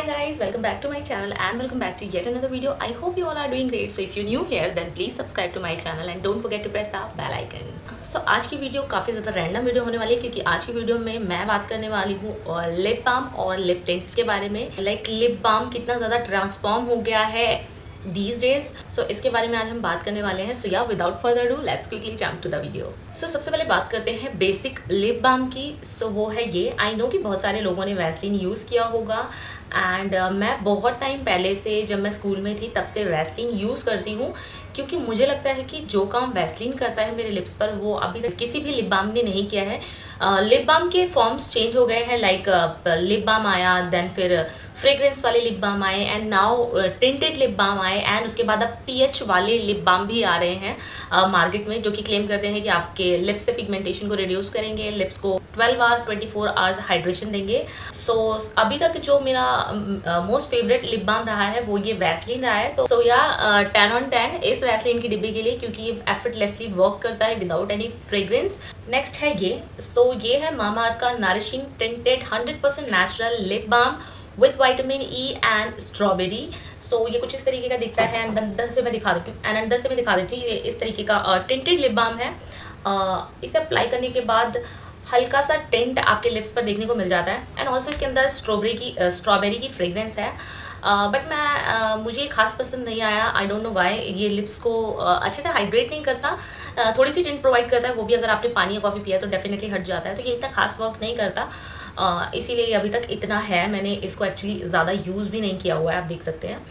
guys, welcome back to my channel and welcome back to yet another video. I hope you all are doing great. So if you're new here then please subscribe to my channel and don't forget to press the bell icon. So आज की video काफ़ी ज़्यादा random video होने वाली है क्योंकि आज की वीडियो में मैं बात करने वाली हूँ लिप बाम और लिप टिंट्स के बारे में। लाइक लिप बाम कितना ज़्यादा ट्रांसफॉर्म हो गया है these days. So इसके बारे में आज हम बात करने वाले हैं. So yeah, without further ado, let's quickly jump to the video. So सबसे पहले बात करते हैं बेसिक लिप बाम की. So वो है ये. I know कि बहुत सारे लोगों ने वैसलीन यूज़ किया होगा एंड मैं बहुत टाइम पहले से जब मैं स्कूल में थी तब से वैसलीन यूज़ करती हूँ क्योंकि मुझे लगता है कि जो काम वैसलीन करता है मेरे लिप्स पर वो अभी तक किसी भी लिप बाम ने नहीं किया है. लिप बाम के फॉर्म्स चेंज हो गए हैं. लाइक लिप बाम आया, देन फिर फ्रेग्रेंस वाले लिप बाम आए and now tinted lip balm आए एंड उसके बाद अब पीएच वाले लिप बाम भी आ रहे हैं मार्केट में जो कि क्लेम करते हैं कि आपके लिप्स से पिगमेंटेशन को रिड्यूस करेंगे, लिप्स को 12 आवर 24 आवर्स हाइड्रेशन देंगे. सो अभी तक जो मेरा मोस्ट फेवरेट लिप बाम रहा है वो ये वैसलीन रहा है. तो 10 on 10 इस वैसलीन की डिब्बी के लिए क्योंकि ये एफर्टलेसली वर्क करता है विदाउट एनी फ्रेग्रेंस. नेक्स्ट है ये. ये है मामाअर्थ का nourishing tinted 100% natural lip balm with vitamin E and strawberry. ये कुछ इस तरीके का दिखता है एंड अंदर से मैं दिखा देती हूँ. ये इस तरीके का टिंटेड लिप बाम है. इसे अप्लाई करने के बाद हल्का सा टिंट आपके लिप्स पर देखने को मिल जाता है एंड ऑल्सो इसके अंदर स्ट्रॉबेरी की फ्रेग्रेंस है. बट मुझे खास पसंद नहीं आया. I don't know why. ये लिप्स को अच्छे से हाइड्रेट नहीं करता. थोड़ी सी टिंट प्रोवाइड करता है, वो भी अगर आपने पानी या कॉफ़ी पिया तो डेफिनेटली हट जाता है. तो ये इतना खास वर्क नहीं करता. इसीलिए अभी तक इतना है. मैंने इसको एक्चुअली ज़्यादा यूज़ भी नहीं किया हुआ है, आप देख सकते हैं.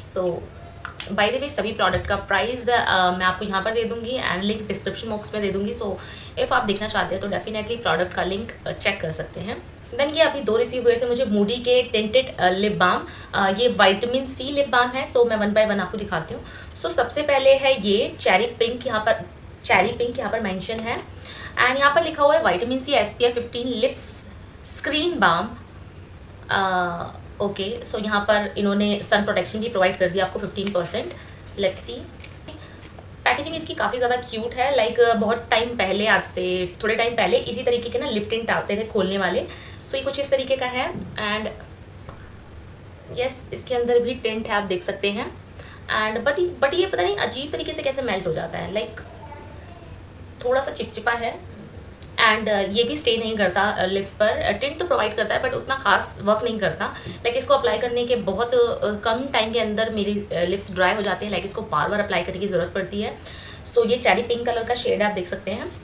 बाय द वे सभी प्रोडक्ट का प्राइस मैं आपको यहाँ पर दे दूँगी एंड लिंक डिस्क्रिप्शन बॉक्स में दे दूँगी. इफ़ आप देखना चाहते हैं तो डेफिनेटली प्रोडक्ट का लिंक चेक कर सकते हैं. देन ये अभी 2 रिसीव हुए थे मुझे मूडी के टिंटेड लिप बाम. ये विटामिन सी लिप बाम है. मैं 1 by 1 आपको दिखाती हूँ. सबसे पहले है ये चेरी पिंक. यहाँ पर मेंशन है एंड यहाँ पर लिखा हुआ है vitamin C SPF 15 lips screen balm. Okay, यहाँ पर इन्होंने सन प्रोटेक्शन भी प्रोवाइड कर दिया आपको 15%. Let's see. पैकेजिंग इसकी काफ़ी ज़्यादा क्यूट है. लाइक बहुत टाइम पहले, आज से थोड़े टाइम पहले इसी तरीके के ना लिप टिंट आते थे खोलने वाले. ये कुछ इस तरीके का है एंड यस इसके अंदर भी टिंट है, आप देख सकते हैं. एंड बट ये पता नहीं अजीब तरीके से कैसे मेल्ट हो जाता है. लाइक थोड़ा सा चिपचिपा है एंड ये भी स्टे नहीं करता लिप्स पर. टिंट तो प्रोवाइड करता है बट उतना खास वर्क नहीं करता. लाइक इसको अप्लाई करने के बहुत कम टाइम के अंदर मेरी लिप्स ड्राई हो जाते हैं. लाइक इसको बार बार अप्लाई करने की ज़रूरत पड़ती है. ये चेरी पिंक कलर का शेड है, आप देख सकते हैं.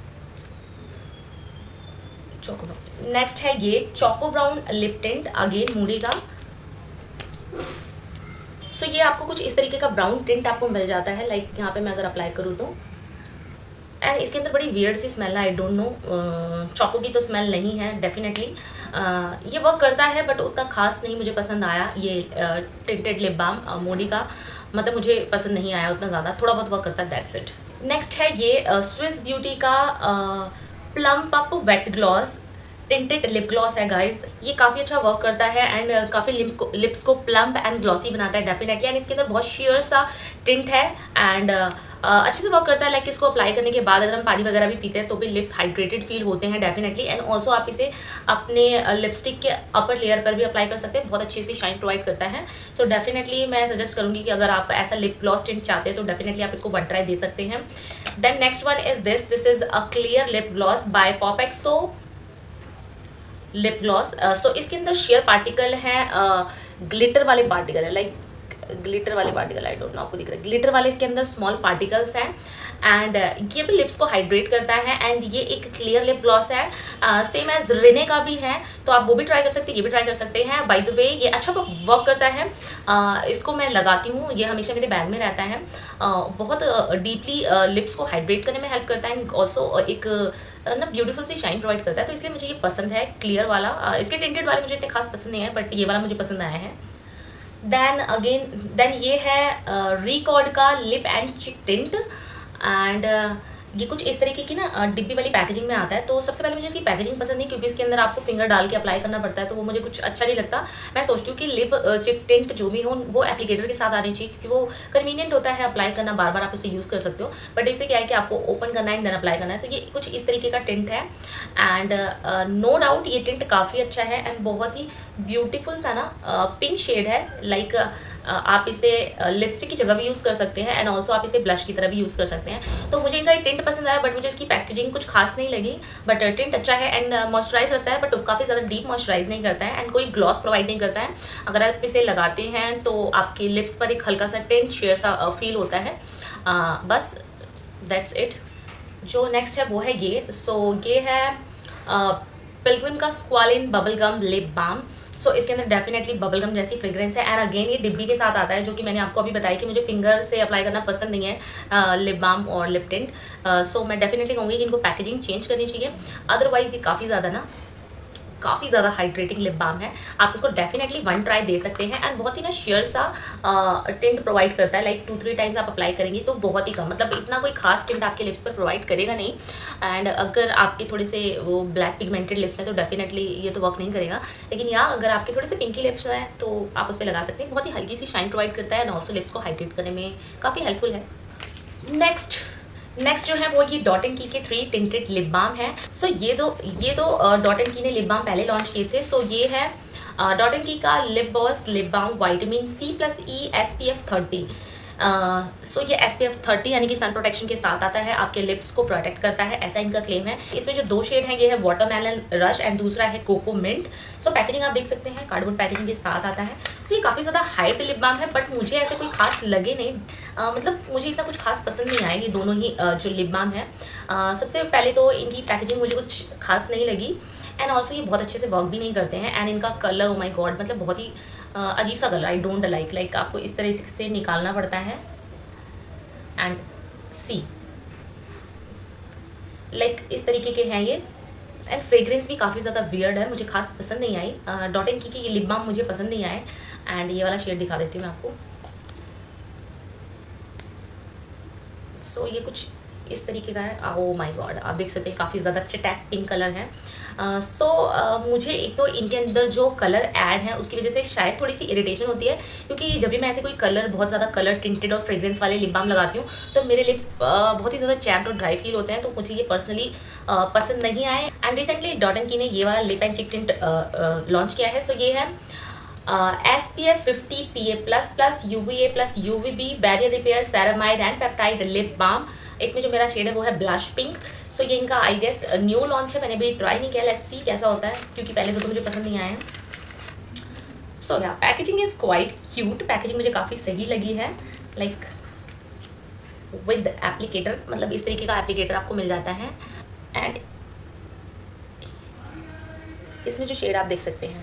Choco brown. नेक्स्ट है ये choco brown lip tint, again Moody का. ये आपको कुछ इस तरीके का ब्राउन टिंट आपको मिल जाता है. लाइक यहाँ पे मैं अगर अप्लाई करूँ तो एंड इसके अंदर बड़ी वियर्ड सी स्मेल है. आई डोंट नो, चोको की तो स्मेल नहीं है डेफिनेटली. ये वर्क करता है बट उतना खास नहीं मुझे पसंद आया ये टिंटेड लिप बाम मूडी का. मतलब मुझे पसंद नहीं आया उतना ज़्यादा. थोड़ा बहुत वर्क करता है, दैट्स इट. नेक्स्ट है ये स्विस ब्यूटी का plump up wet gloss tinted lip gloss है गाइज. ये काफ़ी अच्छा वर्क करता है एंड काफ़ी लिप्स को प्लम्प एंड ग्लॉसी बनाता है डेफिनेटली. एंड इसके अंदर बहुत शेयर सा टिंट है एंड अच्छे से वर्क करता है. लाइक इसको अप्लाई करने के बाद अगर हम पानी वगैरह भी पीते हैं तो भी लिप्स हाइड्रेटेड फील होते हैं डेफिनेटली. एंड ऑल्सो आप इसे अपने लिपस्टिक के अपर लेयर पर भी अप्लाई कर सकते हैं. बहुत अच्छी सी शाइन प्रोवाइड करता है. डेफिनेटली मैं सजेस्ट करूँगी कि अगर आप ऐसा लिप ग्लॉस टिंट चाहते हैं तो डेफिनेटली आप इसको 1 ट्राई दे सकते हैं. Then next one is this is a clear lip gloss by Popxo lip gloss. इसके अंदर शेयर पार्टिकल है, ग्लिटर वाले पार्टिकल है. लाइक ग्लिटर वाले पार्टिकल, आई डोंट नो आपको दिख रहा है. ग्लिटर वाले इसके अंदर स्मॉल पार्टिकल्स हैं एंड ये भी लिप्स को हाइड्रेट करता है. एंड ये एक क्लियर लिप ग्लॉस है, सेम एज रिने का भी है. तो आप वो भी ट्राई कर सकते हैं, ये भी ट्राई कर सकते हैं. बाय द वे ये अच्छा वर्क करता है. इसको मैं लगाती हूँ, ये हमेशा मेरे बैग में रहता है. बहुत डीपली लिप्स को हाइड्रेट करने में हेल्प करता है एंड ऑल्सो एक ना ब्यूटीफुल सी शाइन प्रोवाइड करता है. तो इसलिए मुझे ये पसंद है क्लियर वाला. इसके टिंटेड वाले मुझे इतने खास पसंद नहीं है बट ये वाला मुझे पसंद आया है. देन ये है रिकॉर्ड का lip and cheek tint and ये कुछ इस तरीके की ना डिब्बी वाली पैकेजिंग में आता है। तो सबसे पहले मुझे इसकी पैकेजिंग पसंद नहीं, क्योंकि इसके अंदर आपको फिंगर डाल के अप्लाई करना पड़ता है, तो वो मुझे कुछ अच्छा नहीं लगता। मैं सोचती हूँ कि लिप चिक टिंट जो भी हो वो एप्लीकेटर के साथ आनी चाहिए, क्योंकि वो कन्वीनियंट होता है अप्लाई करना, बार बार आप उसे यूज़ कर सकते हो। बट इससे क्या है कि आपको ओपन करना है एंड देन अप्लाई करना है। तो ये कुछ इस तरीके का टिंट है एंड नो डाउट ये टिंट काफ़ी अच्छा है एंड बहुत ही ब्यूटीफुल सा ना पिंक शेड है। लाइक आप इसे लिपस्टिक की जगह भी यूज़ कर सकते हैं एंड ऑल्सो आप इसे ब्लश की तरह भी यूज़ कर सकते हैं। तो मुझे इनका एक टिंट पसंद आया, बट मुझे इसकी पैकेजिंग कुछ खास नहीं लगी। बट टिंट अच्छा है एंड मॉइस्चराइज रखता है, बट काफ़ी ज़्यादा डीप मॉइस्चराइज नहीं करता है एंड कोई ग्लॉस प्रोवाइड नहीं करता है। अगर आप इसे लगाते हैं तो आपके लिप्स पर एक हल्का सा टिंट शेयर सा फील होता है। बस दैट्स इट। जो नेक्स्ट है वो है ये। ये है पिल्ग्रिम का squalane bubble gum lip balm. इसके अंदर डेफिनेटली बबल गम जैसी फ्रेग्रेंस है एंड अगेन ये डिब्बी के साथ आता है, जो कि मैंने आपको अभी बताया कि मुझे फिंगर से अप्लाई करना पसंद नहीं है लिप बाम और लिप टिंट। मैं डेफिनेटली कहूँगी कि इनको पैकेजिंग चेंज करनी चाहिए। अदरवाइज ये काफ़ी ज़्यादा हाइड्रेटिंग लिप बाम है। आप इसको डेफिनेटली वन ट्राई दे सकते हैं एंड बहुत ही ना शेयर सा टिंट प्रोवाइड करता है। लाइक 2-3 टाइम्स आप अप्लाई करेंगे तो बहुत ही कम, मतलब इतना कोई खास टिंट आपके लिप्स पर प्रोवाइड करेगा नहीं। एंड अगर आपके थोड़े से वो ब्लैक पिगमेंटेड लिप्स हैं तो डेफिनेटली ये तो वर्क नहीं करेगा। लेकिन या अगर आपके थोड़े से पिंकी लिप्स हैं तो आप उस पर लगा सकते हैं। बहुत ही हल्की सी शाइन प्रोवाइड करता है एंड ऑल्सो लिप्स को हाइड्रेट करने में काफ़ी हेल्पफुल है। नेक्स्ट जो है वो ये डॉट एंड की के 3 टिंटेड लिप बाम है। ये दो डॉट एंड की ने लिप बाम पहले लॉन्च किए थे। ये है डॉट एंड की का lip boss lip balm vitamin C+E SPF 30। ये SPF 30 यानी कि सन प्रोटेक्शन के साथ आता है, आपके लिप्स को प्रोटेक्ट करता है, ऐसा इनका क्लेम है। इसमें जो 2 शेड हैं ये है वाटरमेलन रश एंड दूसरा है कोको मिंट। पैकेजिंग आप देख सकते हैं कार्डबोर्ड पैकेजिंग के साथ आता है। ये काफ़ी ज़्यादा हाइप लिप बाम है, बट मुझे ऐसे कोई खास लगे नहीं। मतलब मुझे इतना कुछ खास पसंद नहीं आया ये दोनों ही जो लिप बाम है। सबसे पहले तो इनकी पैकेजिंग मुझे कुछ खास नहीं लगी एंड ऑल्सो ये बहुत अच्छे से वर्क भी नहीं करते हैं एंड इनका कलर ओ माई गॉड, मतलब बहुत ही अजीब सा कलर, आई डोंट लाइक आपको इस तरह से निकालना पड़ता है एंड सी लाइक इस तरीके के हैं ये। एंड फ्रेग्रेंस भी काफ़ी ज़्यादा वियर्ड है, मुझे खास पसंद नहीं आई। डॉट एंड की ये लिप बाम मुझे पसंद नहीं आए एंड ये वाला शेड दिखा देती हूँ मैं आपको। ये कुछ इस तरीके का है। ओ माय गॉड, आप देख सकते हैं काफ़ी ज़्यादा चटैक पिंक कलर है। मुझे एक तो इनके अंदर जो कलर ऐड है उसकी वजह से शायद थोड़ी सी इरिटेशन होती है, क्योंकि जब भी मैं ऐसे कोई कलर बहुत ज़्यादा कलर टिंटेड और फ्रेग्रेंस वाले लिप बाम लगाती हूँ तो मेरे लिप्स बहुत ही ज़्यादा चैप्ड और ड्राई फील होते हैं, तो मुझे ये पर्सनली पसंद नहीं आए। एंड रिसेंटली डॉट एंड की ने ये वाला lip and cheek tint launch किया है। ये है SPF 50 PA++ UVA+ UVB barrier repair ceramide and peptide lip balm. इसमें जो मेरा शेड है वो है ब्लश पिंक। ये इनका आई गेस न्यू लॉन्च है, मैंने भी ट्राई नहीं किया, लेट्स सी कैसा होता है, क्योंकि पहले तो मुझे पसंद नहीं आया है। Packaging is quite cute, packaging मुझे काफ़ी सही लगी है। लाइक विद एप्लीकेटर, मतलब इस तरीके का एप्लीकेटर आपको मिल जाता है एंड इसमें जो शेड आप देख सकते हैं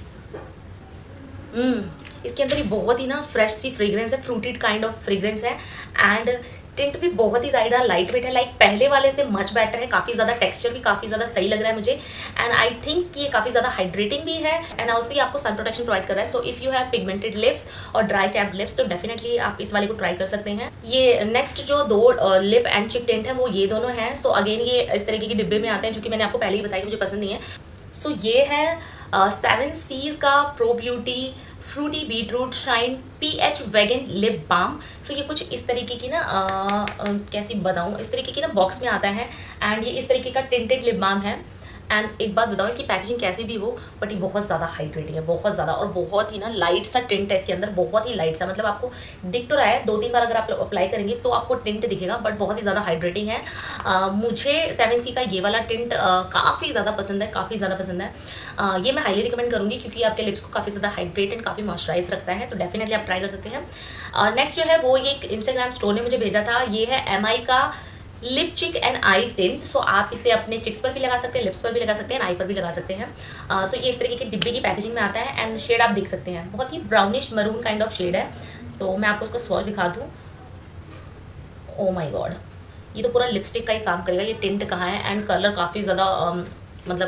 इसके अंदर ही बहुत ही ना फ्रेश सी फ्रेग्रेंस है, फ्रूटेड काइंड ऑफ फ्रेग्रेंस है एंड टिंट भी बहुत ही ज़्यादा लाइट वेट है। लाइक पहले वाले से मच बेटर है, काफ़ी ज़्यादा टेक्सचर भी काफ़ी ज़्यादा सही लग रहा है मुझे एंड आई थिंक ये काफ़ी ज़्यादा हाइड्रेटिंग भी है एंड ऑल्सो ये आपको सन प्रोटेक्शन प्रोवाइड कर रहा है। If you have pigmented lips और ड्राई चैप्ड लिप्स तो डेफिनेटली आप इस वाले को ट्राई कर सकते हैं। ये नेक्स्ट जो 2 लिप एंड चिक टिंट है वो ये दोनों हैं। अगेन ये इस तरीके के डिब्बे में आते हैं, जो कि मैंने आपको पहले ही बताया कि मुझे पसंद नहीं है। ये है 7 C's का pro beauty fruity beetroot shine PH vegan lip balm. ये कुछ इस तरीके की ना कैसी बताऊँ, इस तरीके की ना बॉक्स में आता है एंड ये इस तरीके का टिंटेड लिप बाम है। एंड एक बात बताऊँ, इसकी पैकेजिंग कैसी भी हो बट ये बहुत ज़्यादा हाइड्रेटिंग है, बहुत ज़्यादा, और बहुत ही ना लाइट सा टिंट है इसके अंदर, बहुत ही लाइट सा, मतलब आपको दिख तो रहा है 2-3 बार अगर आप अप्लाई करेंगे तो आपको टिंट दिखेगा, बट बहुत ही ज़्यादा हाइड्रेटिंग है। मुझे 7C का ये वाला टिंट काफ़ी ज़्यादा पसंद है, काफ़ी ज़्यादा पसंद है। ये मैं हाईली रिकमेंड करूँगी क्योंकि आपके लिप्स को काफ़ी ज़्यादा हाइड्रेट एंड काफ़ी मॉइस्चराइज रखता है, तो डेफिनेटली आप ट्राई कर सकते हैं। नेक्स्ट जो है वो ये एक इंस्टाग्राम स्टोर ने मुझे भेजा था, ये है MI का लिप चिक एंड आई टिंट। आप इसे अपने चिक्स पर भी लगा सकते हैं, लिप्स पर भी लगा सकते हैं, आई पर भी लगा सकते हैं। ये इस तरीके की डिब्बे की पैकेजिंग में आता है एंड शेड आप देख सकते हैं, बहुत ही brownish maroon kind of shade है। तो मैं आपको उसका स्वॉच दिखा दूँ। ओ माय गॉड, ये तो पूरा लिपस्टिक का ही काम करेगा। ये टिंट कहाँ है एंड कलर काफ़ी ज़्यादा मतलब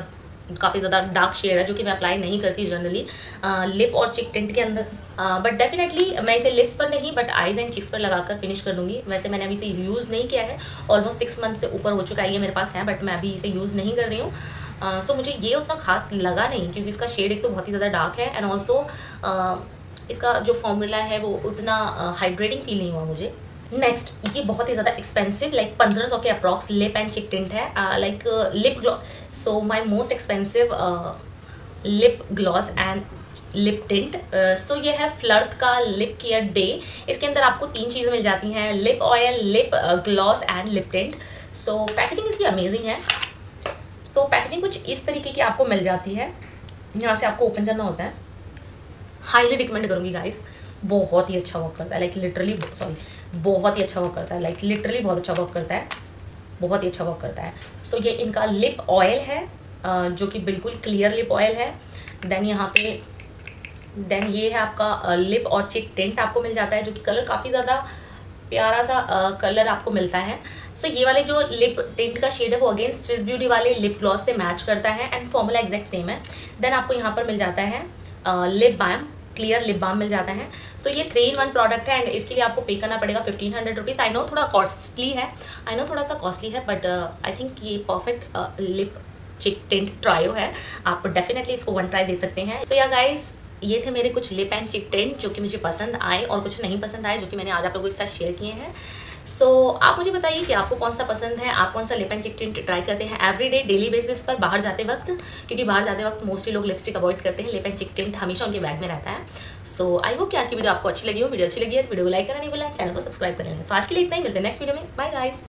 काफ़ी ज़्यादा डार्क शेड है जो कि मैं अप्लाई नहीं करती जनरली लिप और चिक टिंट के अंदर, बट डेफिनेटली मैं इसे लिप्स पर नहीं बट आइज़ एंड चिक्स पर लगाकर फिनिश कर दूंगी। वैसे मैंने अभी इसे यूज़ नहीं किया है, ऑलमोस्ट 6 मंथ से ऊपर हो चुका है ये मेरे पास है, बट मैं अभी इसे यूज़ नहीं कर रही हूँ। सो मुझे ये उतना खास लगा नहीं क्योंकि इसका शेड एक तो बहुत ही ज़्यादा डार्क है एंड ऑल्सो इसका जो फॉर्मूला है वो उतना हाइड्रेटिंग फील नहीं हुआ मुझे। नेक्स्ट, ये बहुत ही ज़्यादा एक्सपेंसिव लाइक 1500 के approx lip and cheek tint है, like lip gloss. So my most expensive lip gloss and lip tint. So ये है फ्लर्ट का लिप केयर डे। इसके अंदर आपको 3 चीज़ें मिल जाती हैं, lip oil, lip gloss and lip tint. So packaging इसकी अमेजिंग है। तो पैकेजिंग कुछ इस तरीके की आपको मिल जाती है, यहाँ से आपको ओपन करना होता है। हाईली रिकमेंड करूँगी गाइस, बहुत ही अच्छा वर्क करता है, लाइक लिटरली बहुत ही अच्छा वर्क करता है, लाइक लिटरली बहुत अच्छा वर्क करता है, बहुत ही अच्छा वर्क करता है। सो ये इनका लिप ऑयल है जो कि बिल्कुल क्लियर लिप ऑयल है। देन यहाँ पे ये है आपका लिप और चिक टिंट आपको मिल जाता है जो कि कलर काफ़ी ज़्यादा प्यारा सा कलर आपको मिलता है। सो ये वाले जो लिप टिंट का शेड है वो अगेन स्विस ब्यूटी वाले लिप ग्लॉस से मैच करता है एंड फॉर्मूला एग्जैक्ट सेम है। देन आपको यहाँ पर मिल जाता है lip balm, clear lip balm मिल जाता है। सो ये 3-in-1 प्रोडक्ट है एंड इसके लिए आपको पे करना पड़ेगा 1500 रुपीज़। आई नो थोड़ा कॉस्टली है, आई नो थोड़ा सा कॉस्टली है, बट आई थिंक ये perfect lip cheek tint trio है। आप डेफिनेटली इसको 1 ट्राई दे सकते हैं। सो या गाइज, ये थे मेरे कुछ लिप एंड चिक टिंट जो कि मुझे पसंद आए और कुछ नहीं पसंद आए जो कि मैंने आज आप लोगों के साथ शेयर किए हैं। सो आप मुझे बताइए कि आपको कौन सा पसंद है, आप कौन सा lip and cheek tint try करते हैं एवरीडे डेली बेसिस पर बाहर जाते वक्त, क्योंकि बाहर जाते वक्त मोस्टली लोग लिपस्टिक अवॉइड करते हैं, लिप एंड चिक टिंट हमेशा उनके बैग में रहता है। सो आई होप कि आज की वीडियो आपको अच्छी लगी हो। वीडियो अच्छी लगी है तो वीडियो को लाइक करना नहीं भूलना, चैनल को सब्सक्राइब कर लेना। सो आज के लिए इतना ही, मिलते हैं नेक्स्ट वीडियो में। Bye guys.